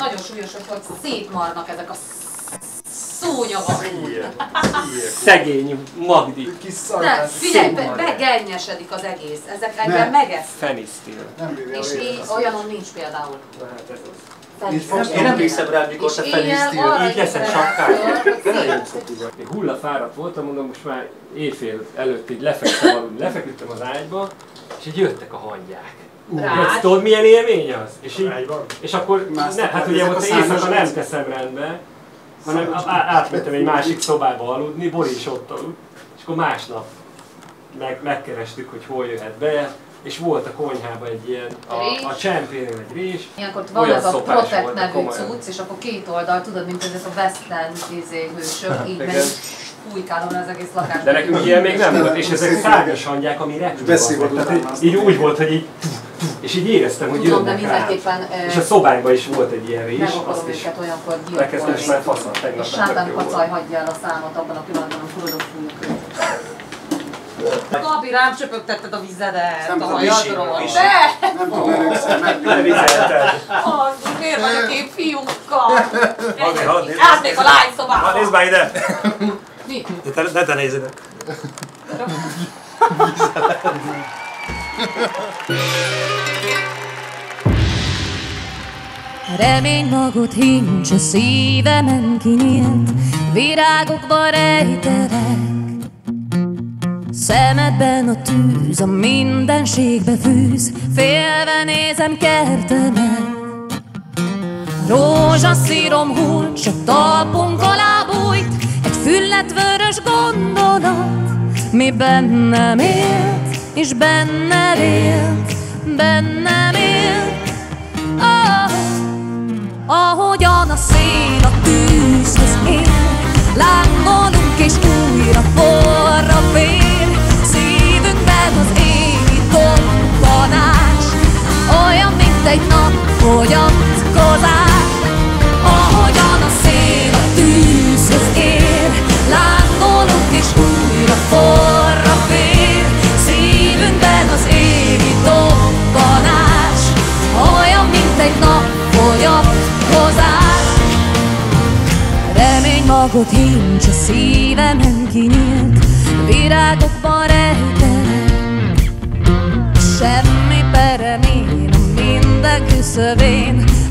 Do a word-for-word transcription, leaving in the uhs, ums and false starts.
nagyon súlyos, hogy szétmarnak ezek a szúnyogok. Szegény Magdi. De figyelj, begennyesedik az egész. Ezek engem megesz. Fenisztil. És én olyanom nincs például. Én nem hiszem rá, mikor te fenisztil. Így leszek sapkát. Én hullafáradt voltam, mondom, most már éjfél előtt így lefektem aludni. Lefeküdtem az ágyba, és így jöttek a hangyák. Hát, tudod milyen élmény az? És, így, és akkor, ne, hát ugye ott éjszaka nem teszem rendbe, hanem átmentem egy másik szobába aludni, Bori is ott aludt, és akkor másnap meg, megkerestük, hogy hol jöhet be, és volt a konyhában egy ilyen, a, a csempénél egy rés. Ilyenkor van ez a Protect nevű cucc, és akkor két oldal, tudod, mint ezek a western hősök, így meg fújkálom az egész lakást. De nekünk ilyen még nem volt, és ezek szárnyas hangyák, ami repülnek. Így úgy volt, hogy így, és így éreztem, hogy tudom, jönnek rá. És a szobánkban is volt egy ilyen rés. Meg akarom őket olyankor gyilkolni. És már faszal, tegnap és sátán kacaj hagyja el a számot abban a pillanatban, amikor oda fújjuk őt. Gabi, rám csöpögtetted a vizedet a hajadról. De! Nem tudom először megvizelted. Az, miért vagy a két fiúkkal? Hadni, hadni. Átnék a lány szobába. Ha, nézd már ide! Mi? De te, te nézd ide. Remény magot hincs a szívemen kinyílt, virágokba rejtelek. Szemedben a tűz, a mindenségbe fűz, félve nézem kertemet. Rózsaszírom hull, csak talpunk alá bújt, egy füllet vörös gondolat, mi bennem élt, és benned élt, bennem élt. Oh, ahogyan a szél a tűzhöz ér, lángolunk és újra forra fér, szívünkben az égi dobbanás, olyan, mint egy nap fogyatkozás. Ahogyan a szél a tűzhöz ér, lángolunk és újra forra fér, szívünkben az égi dobbanás, olyan, mint egy nap fogyatkozás. Remény magot hincs a szívemen kinyílt, virágokban rejtelek. Semmi perem én a minden küszöbén,